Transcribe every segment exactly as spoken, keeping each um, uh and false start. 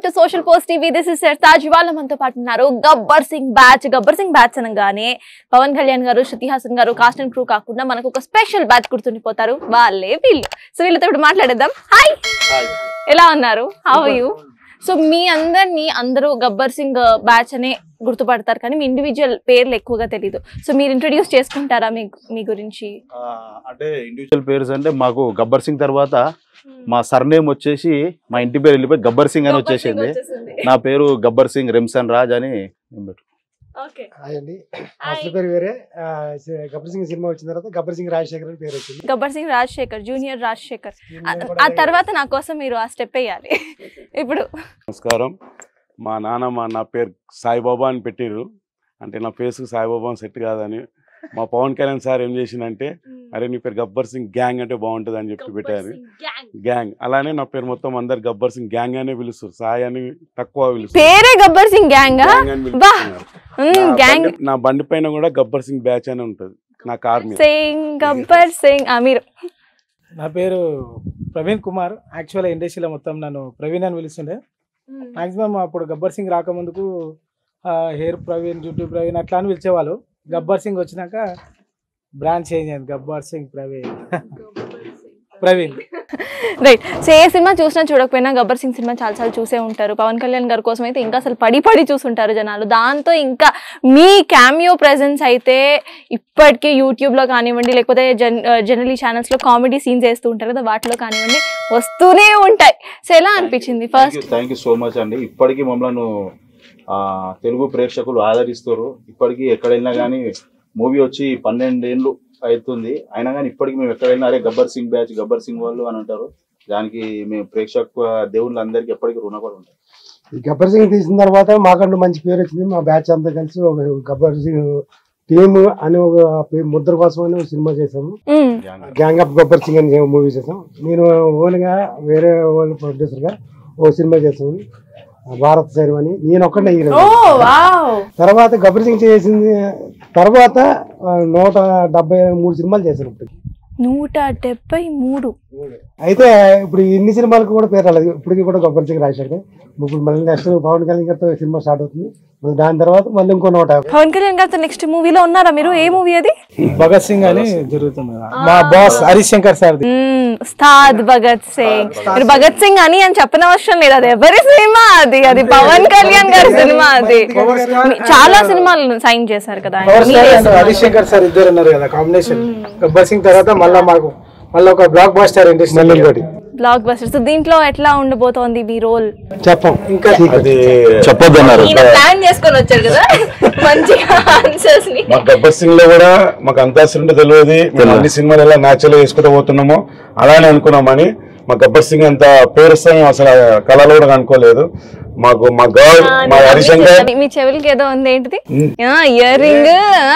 To social post TV. This is Taj. ఇవాళ మనతో పాటు ఉన్నారు గబ్బర్ సింగ్ బ్యాచ్. గబ్బర్ సింగ్ బ్యాచ్ అనగానే పవన్ కళ్యాణ్ గారు, శృతి హాసన్ గారు, కాస్ట్ అండ్ క్రూ కాకుండా మనకు ఒక స్పెషల్ బ్యాచ్ గుర్తుండిపోతారు, వాళ్ళే వీళ్ళు. సో వీళ్ళతో ఇప్పుడు మాట్లాడేద్దాం. హాయ్, ఎలా ఉన్నారు? How are you? సో మీ అందరినీ అందరూ గబ్బర్ సింగ్ బ్యాచ్ అనే గుర్తుపడతారు, కానీ మీ ఇండివిజువల్ పేర్లు ఎక్కువగా తెలీదు. సో మీరు ఇంట్రొడ్యూస్ చేసుకుంటారా మీ మీ గురించి? అంటే ఇండివిజువల్ పేర్స్ అంటే మాకు గబ్బర్ సింగ్ తర్వాత మా సర్నేమ్ వచ్చేసి మా ఇంటి పేరు వెళ్ళిపోయి గబ్బర్ సింగ్ అని వచ్చేసింది. నా పేరు గబ్బర్ సింగ్ రెమ్సన్ రాజ్ అని. గబ్బర్ సింగ్ సినిమా వచ్చిన తర్వాత గబ్బర్ సింగ్ రాజశేఖర్ అని పేరు వచ్చింది. గబ్బర్ సింగ్ రాజశేఖర్, జూనియర్ రాజశేఖర్. ఆ తర్వాత నా కోసం మీరు ఆ స్టెప్ వేయాలి ఇప్పుడు. నమస్కారం. మా నాన్నమ్మ నా పేరు సాయిబాబా అని పెట్టిర్రు. అంటే నా ఫేస్ సాయిబాబా అని సెట్ కాదని మా పవన్ కళ్యాణ్ సార్ ఏం చేసిందంటే, అరే నీ పేరు గబ్బర్ సింగ్ గ్యాంగ్ అంటే బాగుంటుంది అని చెప్పి పెట్టారు. గ్యాంగ్. అలానే నా పేరు మొత్తం అందరు గబ్బర్ సింగ్ గ్యాంగ్ అనే పిలుస్తారు, సాయి అని తక్కువ పిలుస్తారు. పేరే గబ్బర్ సింగ్ గ్యాంగ్. నా బండి పైన కూడా గబ్బర్ సింగ్ బ్యాచ్ అని ఉంటది. నా కార్ మీద గబ్బర్ సింగ్. మీరు? నా పేరు ప్రవీణ్ కుమార్. యాక్చువల్ ఇండస్ట్రీలో మొత్తం నన్ను ప్రవీణ్ అని పిలుస్తుండే. మాక్సిమం అప్పుడు గబ్బర్ సింగ్ రాకముందుకు హెయిర్ ప్రవీణ్, జుట్టు ప్రవీణ్ అట్లా అని పిలిచేవాళ్ళు. గబ్బర్ సింగ్ వచ్చినాక బ్రాండ్ చేంజ్ అయింది, గబ్బర్ సింగ్ ప్రవీణ్ ప్రవీణ్ రైట్. సో ఏ సినిమా చూసినా చూడకపోయినా గబ్బర్ సింగ్ సినిమా చాలాసార్లు చూసే ఉంటారు. పవన్ కళ్యాణ్ గారి కోసం అయితే ఇంకా అసలు పడి పడి చూసుంటారు జనాలు. దాంతో ఇంకా మీ క్యామియో ప్రెజెన్స్ అయితే ఇప్పటికీ యూట్యూబ్లో కానివ్వండి, లేకపోతే జన్ జనరలీ ఛానల్స్లో కామెడీ సీన్స్ వేస్తూ ఉంటారు కదా, వాటిలో కానివ్వండి వస్తూనే ఉంటాయి. సో ఎలా అనిపించింది? First thank you so much అండి. ఇప్పటికీ మమ్మల్ని తెలుగు ప్రేక్షకులు ఆదరిస్తారు. ఇప్పటికీ ఎక్కడ వెళ్ళినా కానీ మూవీ వచ్చి పన్నెండేళ్ళు అవుతుంది, అయినా కానీ ఇప్పటికి మేము ఎక్కడ వెళ్ళినా అరే గబ్బర్ సింగ్ బ్యాచ్, గబ్బర్ సింగ్ వాళ్ళు అని అంటారు. దానికి మేము ప్రేక్షక దేవుళ్ళందరికీ ఎప్పటికీ రుణపడి ఉంటాం. ఈ గబ్బర్ సింగ్ తీసిన తర్వాత మాకంటూ మంచి పేరు వచ్చింది. మా బ్యాచ్ అంతా కలిసి ఒక గబ్బర్ సింగ్ టీమ్ అని ఒక ముద్ర కోసం అని సినిమా చేసాము, గ్యాంగ్ ఆఫ్ గబ్బర్ సింగ్ అని మూవీ చేసాం. నేను ఓన్ గా వేరే ఓన్ ప్రొడ్యూసర్ గా ఓ సినిమా చేసాము, భారత్ సైరం అని. నేను ఒక్కడే హీరో. తర్వాత గబ్బర్ సింగ్ చేసింది తర్వాత నూట డెబ్బై మూడు సినిమాలు చేశాను. ఇప్పటికి నూట డెబ్బై మూడు అయితే ఇప్పుడు ఇన్ని సినిమాలకు కూడా పేరు రాలేదు. ఇప్పటికి కూడా గబ్బర్ సింగ్ రాశాడు. ఇప్పుడు మళ్ళీ నెక్స్ట్ పవన్ కళ్యాణ్ గారితో సినిమా స్టార్ట్ అవుతుంది. దాని తర్వాత మళ్ళీ ఇంకో నూట పవన్ కళ్యాణ్ గారితో నెక్స్ట్ మూవీలో ఉన్నారా మీరు? ఏ మూవీ అది? భగత్ సింగ్ అని జరుగుతుంది. మా బాస్ హరీష్ శంకర్ సార్. ఉస్తాద్ భగత్ సింగ్. మీరు భగత్ సింగ్ అని అని చెప్పిన అవసరం లేదు, అది ఎవరి సినిమా అది, అది పవన్ కళ్యాణ్ గారి సినిమా. అది చాలా సినిమాలు సైన్ చేశారు కదా హరీష్ శంకర్ సార్, ఇద్దరు ఉన్నారు కదా కాంబినేషన్. గబ్బర్ సింగ్ తర్వాత మళ్ళీ మాకు మళ్ళీ ఒక blockbuster industry blockbuster. So దీంట్లో ఎట్లా ఉండబోతోంది మీ రోల్? చెప్పం ఇంకా చెప్పొద్దు అన్నారు. ప్లాన్ చేసుకొని వచ్చారు కదా మంచిగా ఆన్సర్స్ ని. మా గబ్బర్ సింగ్ లో కూడా మాకు అంతాక్షరి ఉంటే తెలియదు. మేము అన్ని సినిమాలు ఎలా న్యాచురల్ వేసుకుంటూ పోతున్నామో అలానే అనుకున్నామని. మా గబ్బర్ సింగ్ అంత పేరు వస్తామో అసలు కళలో కూడా అనుకోలేదు. మాకు మా గర్ల్ మా హరిశంకర్. మీ చెవులకి ఏదో ఉంది, ఏంటిది? ఇయర్ రింగ్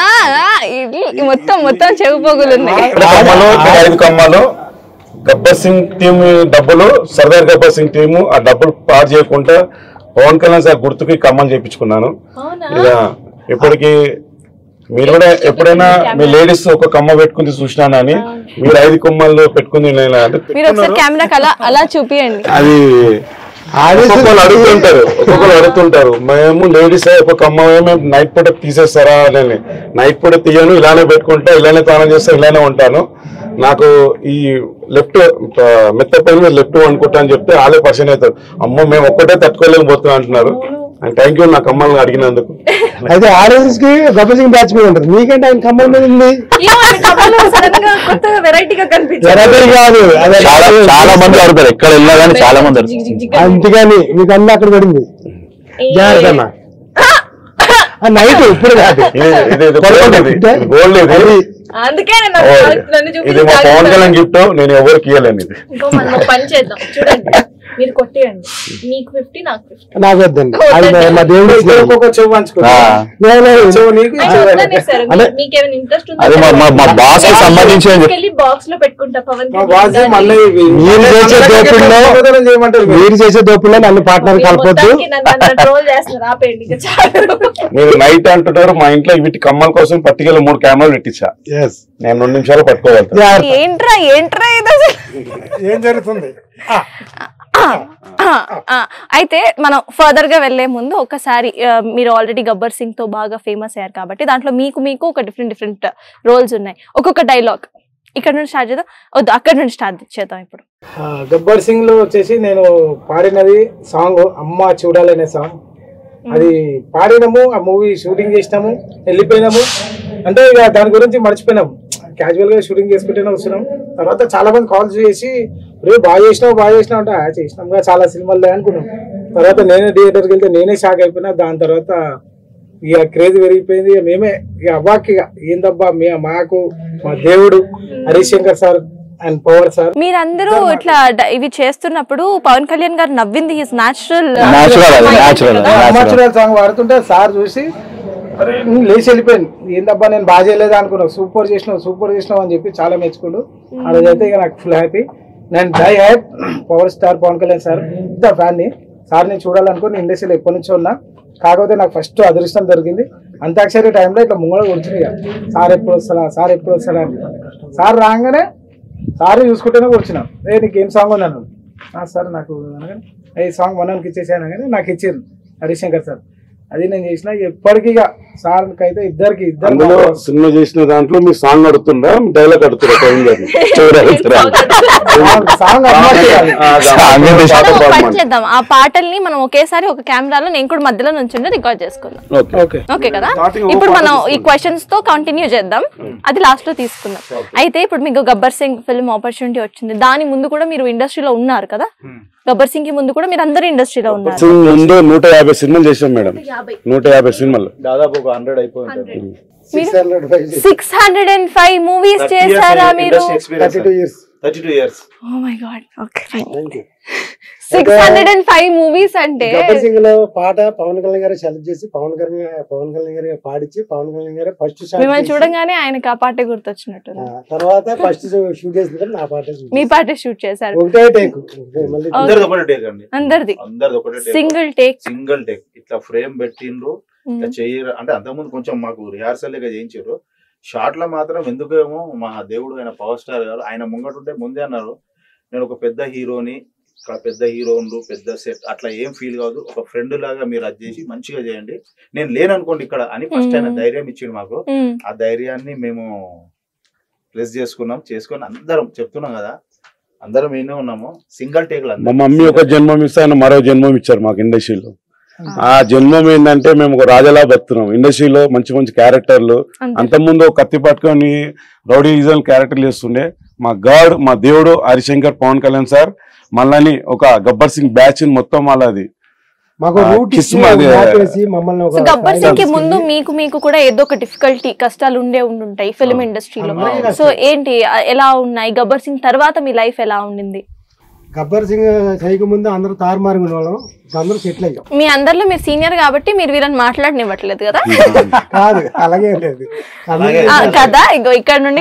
మొత్తం మొత్తం చెవి పోగులు ఉన్నాయి. ఐదు కమ్మలు గబ్బర్ సింగ్ టీమ్ డబ్బులు, సర్దార్ గబ్బర్ సింగ్ టీము ఆ డబ్బులు పాడు చేయకుండా పవన్ కళ్యాణ్ సార్ గుర్తుకి కమ్మలు చేయించుకున్నాను. ఇక ఎప్పటికీ మీరు కూడా ఎప్పుడైనా మీ లేడీస్ ఒక కమ్మ పెట్టుకుంది చూసినాను అని, మీరు ఐదు కొమ్మలు పెట్టుకుంది కెమెరా అలా అలా చూపియండి. అది ఒక్కొక్కరు అడుగుతుంటారు ఒక్కొక్కరు అడుగుతుంటారు మేము లేడీస్ ఒక కమ్మ మేము నైట్ పూట తీసేస్తారా అని. నైట్ పూట తీయను, ఇలానే పెట్టుకుంటా, ఇలానే స్నానం చేస్తా, ఇలానే ఉంటాను. నాకు ఈ లెఫ్ట్ మెత్త పైన లెఫ్ట్ అనుకుంటా అని చెప్తే వాళ్ళే పర్సన్ అవుతారు. అమ్మో మేము ఒక్కటే తట్టుకోలేకపోతున్నాం అంటున్నారు. థ్యాంక్ యూ నా కమ్మల్ని అడిగినందుకు. అయితే ఆ రోజు కి గబ్బర్ సింగ్ బ్యాచ్ మీద ఉంటుంది, మీకంటే ఆయన కమ్మల మీద ఉంది. వెరైటీ కాదు, చాలా మంది ఆడతారు, ఎక్కడ వెళ్ళినా కానీ చాలా మంది ఆడతారు. అంతేగాని మీకు అన్ని అక్కడ పడింది జాగ్రత్త. నైట్ ఇప్పుడు కాదు, ఇది మా పవన్ కళ్యాణ్ గిఫ్ట్, నేను ఎవరికి ఇవ్వలేను. ఇది పని చేద్దాం చూడండి, మీరు కొట్టేయండి. నీకు ఫిఫ్టీ నాకు ఫిఫ్టీ. నాకు వద్దండి, అది మా దేవుడు చెవు బాక్స్ లో పెట్టుకుంటా. పవన్ మీరు చేసే దోపిల్లో నన్ను పార్ట్నర్ కలపొద్దు. మీరు నైట్ అంటున్నారు, మా ఇంట్లో వీటి కమ్మల కోసం పట్టికలో మూడు కెమెరాలు పెట్టించా. నేను రెండు నిమిషాలు పట్టుకోగలుగుతాను. ఏంట్రా ఏంట్రా ఏం జరుగుతుంది అయితే మనం ఫర్దర్ గా వెళ్లే ముందు ఒకసారి మీరు ఆల్రెడీ గబ్బర్ సింగ్ తో బాగా ఫేమస్ అయ్యారు కాబట్టి దాంట్లో మీకు మీకు ఒక డిఫరెంట్ డిఫరెంట్ రోల్స్ ఉన్నాయి. ఒక్కొక్క డైలాగ్ ఇక్కడ నుండి స్టార్ట్ చేద్దాం, వద్దు అక్కడ నుండి స్టార్ట్ చేద్దాం. ఇప్పుడు గబ్బర్ సింగ్ లో వచ్చేసి నేను పాడినది సాంగ్ అమ్మ చూడాలనే సాంగ్. అది పాడినాము, ఆ మూవీ షూటింగ్ చేసినాము, వెళ్ళిపోయినాము. అంటే ఇక దాని గురించి మర్చిపోయినాము, క్యాజువల్ గా షూటింగ్ చేసుకుంటూనే వస్తున్నాం. తర్వాత చాలా మంది కాల్స్ చేసి రేపు బాగా చేసినావు బాగా చేసినావు అంటే చేసినాం చాలా సినిమాలు అనుకున్నాం. తర్వాత నేనే థియేటర్కి వెళ్తే నేనే షాక్ అయిపోయినా. దాని తర్వాత ఇక క్రేజ్ పెరిగిపోయింది. ఇక మేమే ఇక అవ్వాకి ఏందబ్బా మే మాకు మా దేవుడు Harishankar sir and power sir. మీరందరూ ఇట్లా ఇవి చేస్తున్నప్పుడు పవన్ కళ్యాణ్ గారు నవ్వింది హిస్ న్యాచురల్ న్యాచురల్ సాంగ్ పాడుతుంటే సార్ చూసి లేచి వెళ్ళిపోయింది. ఏందబ్బా నేను బాగా చేయలేదా అనుకున్నావు, సూపర్ చేసినావు సూపర్ చేసినావు అని చెప్పి చాలా మెచ్చుకుంటూ ఆ రోజైతే ఇక నాకు ఫుల్ హ్యాపీ. నేను die hard power star Pawan Kalyan sir ఇంత ఫ్యాన్ ని. సార్ని చూడాలనుకుని ఇండస్ట్రీలో ఎప్పటి నుంచో ఉన్నా. కాకపోతే నాకు ఫస్ట్ అదృష్టం దొరికింది అంతాక్షరి టైంలో ఇట్లా ముంగడ కూర్చుని సార్ ఎప్పుడు వస్తారా సార్ ఎప్పుడు వస్తారా అని. సార్ రాగానే సార్ చూసుకుంటేనే కూర్చున్నాం. ఏ నీకు ఏం సాంగ్ ఉంది అన్నాడు. సార్ నాకు అనగానే ఈ సాంగ్ మనకి ఇచ్చేసాను కానీ నాకు ఇచ్చారు హరిశంకర్ సార్. అది నేను చేసిన ఎప్పటికీ సార్ అయితే ఇద్దరికి ఇద్దరు సినిమా చేసిన దాంట్లో మీ సాంగ్ అడుగుతుందా డైలాగ్ అడుగుతారా? చేద్దాం ఆ పాటల్ని మనం ఒకేసారి ఒక కెమెరాలో నేను కూడా మధ్యలో నుంచి రికార్డ్ చేసుకుందాం. ఓకే కదా? ఇప్పుడు మనం ఈ క్వశ్చన్స్ తో కంటిన్యూ చేద్దాం, అది లాస్ట్ లో తీసుకుందాం. అయితే ఇప్పుడు మీకు గబ్బర్ సింగ్ ఫిల్మ్ ఆపర్చునిటీ వచ్చింది, దాని ముందు కూడా మీరు ఇండస్ట్రీలో ఉన్నారు కదా? గబ్బర్ సింగ్ కి ముందు కూడా మీరు అందరూ ఇండస్ట్రీలో ఉన్నారు. ముందు నూట యాభై సినిమాలు చేసాం మేడం, నూట యాభై సినిమాలు దాదాపు ఒక హండ్రెడ్ అయిపోయింది. Six hundred and five movies చేశారా మీరు? Thirty two years. Oh my god. Okay six hundred and five movies అంటే గబ్బర్ సింగ్ లో పాట పవన్ కళ్యాణ్ గారు సెలెక్ట్ చేసి పవన్ కళ్యాణ్ పవన్ కళ్యాణ్ గారు పాడించి పవన్ కళ్యాణ్ గారు ఫస్ట్ మిమ్మల్ని చూడగానే ఆయనకి ఆ పాటే గుర్తొచ్చినట్టు. తర్వాత ఫస్ట్ షూట్ చేసిన నా పాట మీ పాటే షూట్ చేశారు. ఒకటే టేక్ అందరిది సింగిల్ టేక్ సింగిల్ టేక్ ఇట్లా ఫ్రేమ్ పెట్టిండ్రు. ఇట్లా చెయ్యరు అంటే అంతకుముందు కొంచెం మాకు రిహార్సల్ గా చేయించారు. షార్ట్ లో మాత్రం ఎందుకేమో మా దేవుడు ఆయన పవర్ స్టార్ గారు ఆయన ముంగటుంటే ముందే అన్నారు నేను ఒక పెద్ద హీరోని, ఇక్కడ పెద్ద హీరోలు పెద్ద సెట్ అట్లా ఏం ఫీల్ కాదు, ఒక ఫ్రెండ్ లాగా మీరు అది చేసి మంచిగా చేయండి, నేను లేననుకోండి ఇక్కడ అని ఫస్ట్ ఆయన ధైర్యం ఇచ్చిండు మాకు. ఆ ధైర్యాన్ని మేము ప్లస్ చేసుకున్నాం, చేసుకొని అందరం చెప్తున్నాం కదా అందరం ఏనే ఉన్నాము సింగిల్ టేక్. మా మమ్మీ ఒక జన్మం ఇస్తే ఆయన మరో జన్మం ఇచ్చారు మాకు ఇండస్ట్రీలో. ఆ జన్మం ఏంటంటే మేము ఒక రాజలా బతున్నాం ఇండస్ట్రీలో, మంచి మంచి క్యారెక్టర్లు. అంతకుముందు కత్తి పట్టుకొని రౌడీజం క్యారెక్టర్లు చేస్తుండే. మా గాడ్ మా దేవుడు హరిశంకర్ పవన్ కళ్యాణ్ సార్ మళ్ళీ ఒక గబ్బర్ సింగ్ బ్యాచ్ మొత్తం వాళ్ళది గబ్బర్ సింగ్ కి ముందు మీకు మీకు కూడా ఏదో ఒక డిఫికల్టీ కష్టాలు ఉండే ఉండుంటాయి ఫిల్మ్ ఇండస్ట్రీలో. సో ఏంటి ఎలా ఉన్నాయి? గబ్బర్ సింగ్ తర్వాత మీ లైఫ్ ఎలా ఉండింది? గబ్బర్ సింగ్ చేయక ముందు అందరూ తారుమారు ఉండేవాళ్ళం, అందరూ సెటిల్ అయ్యాం. మీ అందరిలో మీరు సీనియర్ కాబట్టి మీరు వీళ్ళని మాట్లాడనివ్వట్లేదు కదా? కాదు అలాగే లేదు కదా. ఇగో ఇక్కడ నుండి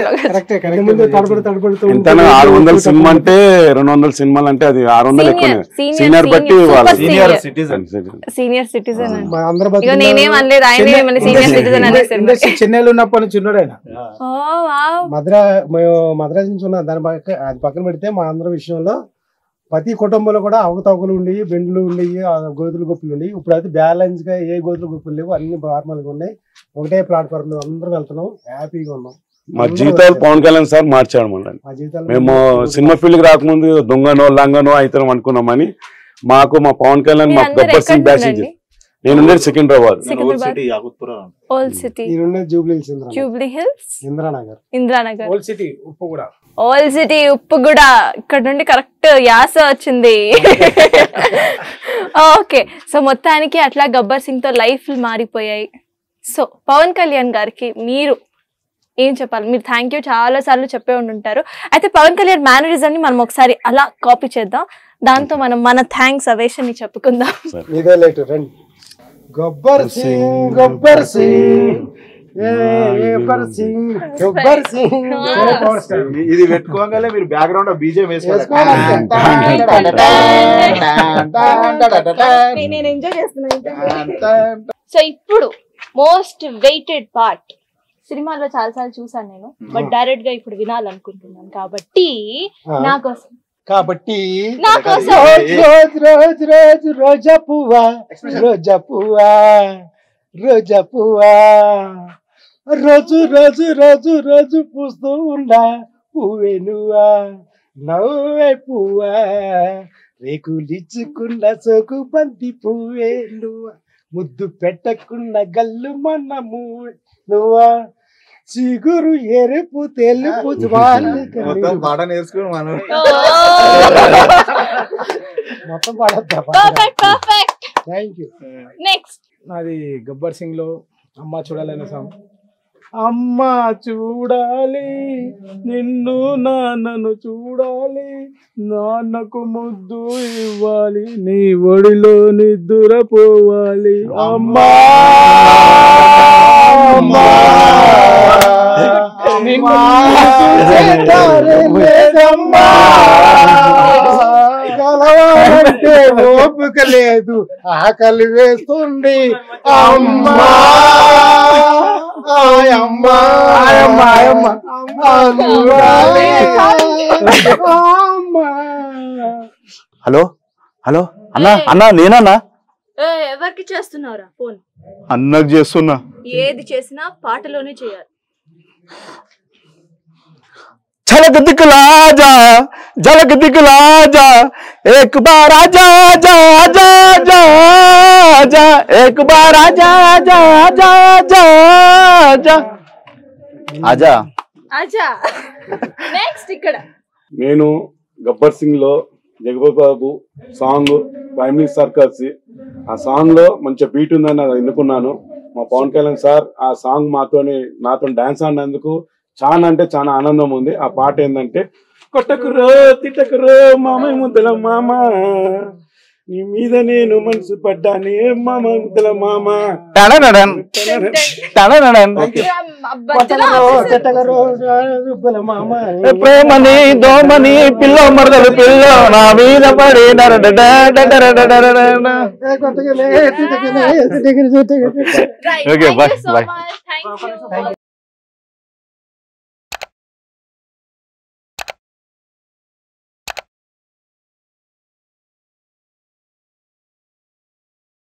ఆరు వందల సినిమా అంటే రెండు వందల సినిమాలు అంటే అది ఆరు వందలు ఎక్కువ. సీనియర్ బట్టి సీనియర్ సిటిజన్ సీనియర్ సిటిజన్ నేనేం అనలేదు, ఆయన సీనియర్ సిటిజన్ అనేసి. చెన్నైలో ఉన్నప్పటి నుంచి ఉన్నాడు ఆయన. మద్రా మేము మద్రాసు నుంచి ఉన్నాం. దాని అది పక్కన పెడితే మా అందరి విషయంలో ప్రతి కుటుంబంలో కూడా అవకతవకలు ఉండేవి, బెండ్లు ఉండేవి, గోతులు గొప్పలు ఉండేవి. ఇప్పుడు అయితే బ్యాలెన్స్ గా ఏ గోతులు గొప్పలు లేవు, అన్ని నార్మల్ గా ఉన్నాయి. ఒకటే ప్లాట్ఫామ్ లో అందరం వెళ్తున్నాం, హ్యాపీగా ఉన్నాం. మా జీవితాలు పవన్ కళ్యాణ్ సార్ మార్చాడు మళ్ళీ. మేము సినిమా ఫీల్డ్ కి రాకముందు దొంగనో లంగనో అవుతాం అనుకున్నామని మాకు మా పవన్ కళ్యాణ్ మాకు గబ్బర్ సింగ్ బ్యాచ్. నేను ఉండేది Secunderabad, old city, Jubilee Jubilee Hills, Indiranagar, Indiranagar, old city, Uppuguda, old city, Uppuguda. ఇక్కడ నుండి కరెక్ట్ యాస వచ్చింది. ఓకే, సో మొత్తానికి అట్లా గబ్బర్ సింగ్ తో లైఫ్ మారిపోయాయి. సో పవన్ కళ్యాణ్ గారికి మీరు ఏం చెప్పాలి? మీరు థ్యాంక్ యూ చాలా సార్లు చెప్పే ఉండుంటారు. అయితే పవన్ కళ్యాణ్ మేనరిజం ని మనం ఒకసారి అలా కాపీ చేద్దాం, దాంతో మనం మన థ్యాంక్స్ అవేషన్ ని చెప్పుకుందాం. గబ్బర్ సింగ్ గబ్బర్ సింగ్ గబ్బర్ సింగ్ గబ్బర్ సింగ్ ఇది పెట్టుకోగానే మీరు బ్యాక్గ్రౌండ్ బీజే వేసుకోవాలి. సో ఇప్పుడు మోస్ట్ వెయిటెడ్ పార్ట్, సినిమాలో చాలా సార్లు చూసాను నేను, బట్ డైరెక్ట్ గా ఇప్పుడు వినాలనుకుంటున్నాను కాబట్టి నా కోసం కాబట్టి నా కోసం రోజు రోజు రోజు రోజా పువ్వా రోజా పువ్వా రోజా పువ్వా రోజు రోజు రోజు రోజు పూస్తూ ఉండా పువ్వే నువ్వా నవ్వే పువ్వా రేకులిచ్చుకున్న సోకు బంతి పువ్వే నువ్వా ముద్దు పెట్టకుండా గల్లు మన మూవే నువ్వా చిగురు ఎరుపు తెలుపు పాట నేర్చుకుని మనం మొత్తం పాడద్దా perfect perfect thank you next నాది గబ్బర్ సింగ్ లో అమ్మ చూడాలనే సాంగ్. అమ్మ చూడాలి నిన్ను నాన్నను చూడాలి నాన్నకు ముద్దు ఇవ్వాలి నీ ఒడిలో నిద్రపోవాలి అమ్మా అమ్మా కలవాలంటే ఓపిక లేదు ఆకలి వేస్తుంది అమ్మా ఆయమ్మా ఆయమ్మ ఆయమ్మ హలో హలో అన్నా అన్నా నేనన్నా ఎవరికి చేస్తున్నావురా ఫోన్? అన్నకు చేస్తున్నా. ఏది చేసినా పాటలోనే చేయాలి. झलक दिखला जा झलक दिखला जा एक बार आजा जा जा जा जा एक बार आजा जा जा जा जा आजा ఆజా. నెక్స్ట్ ఇక్కడ నేను గబ్బర్ సింగ్ లో Jagapathi Babu song family circles ఆ సాంగ్ లో మంచి బీట్ ఉందని అది ఎన్నుకున్నాను. మా పవన్ కళ్యాణ్ సార్ ఆ సాంగ్ మాతోని నాతో డాన్స్ ఆడినందుకు చాలా అంటే చాలా ఆనందం ఉంది. ఆ పాట ఏంటంటే కొట్టకురో తిట్టకురో మామయ్య ముద్దల మామ నీ మీద నేను మనసు పడ్డానే మామ ముద్దల మామ ప్రేమని దోమని పిల్ల మరదలు పిల్ల నా మీద పడి ఓకే బాయ్ బాయ్.